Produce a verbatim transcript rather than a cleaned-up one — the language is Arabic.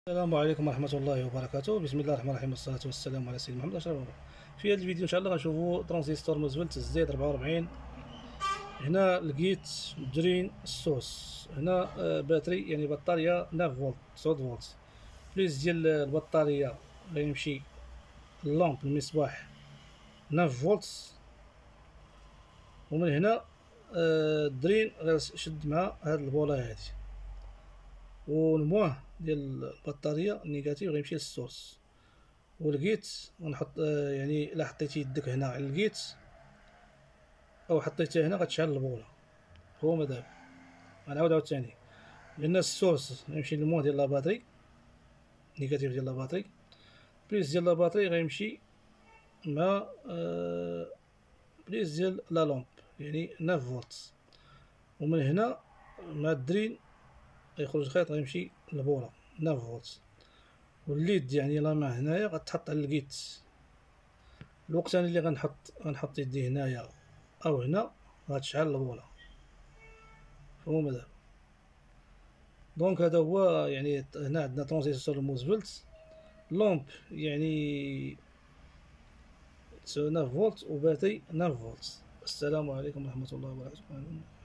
السلام عليكم ورحمة الله وبركاته. بسم الله الرحمن الرحيم، والصلاة والسلام على سيدنا محمد أشرف الأنبياء. في هذا الفيديو إن شاء الله غنشوفوا ترانزستور مزولت زد أربعة وأربعين. هنا لقيت درين السوس، هنا آه، باتري يعني بطارية تسعة فولت تسعة فولت، بليس ديال البطارية غيمشي اللامب المصباح تسعة فولت. ومن هنا آه، درين غيشد مع هاد البولا هادي، والمواه ديال البطارية النيجاتيف غيمشي للسورس. ولقيت غنحط آه، يعني الا حطيتي يدك هنا لقيت او حطيتها هنا غتشعل البوله. هو مدام غنعاود عاوتاني، لان السورس غيمشي للمواه ديال لاباتري نيجاتيف ديال لاباتري، بليس ديال لاباتري غيمشي مع آه بليس ديال لا لومب يعني تسعة فولت. ومن هنا مع الدرين غيخرج خيط غيمشي للبوله تسعة فولت. والليد يعني لا ما هنايا غتحط على الكيت. الوقت انا اللي غنحط غنحط يدي هنايا او هنا غتشعل البوله. هو مدام دونك هذا هو يعني هنا عندنا ترانزستور موزفلت لومب يعني تسعة فولت وباتري تسعة فولت. السلام عليكم ورحمة الله وبركاته.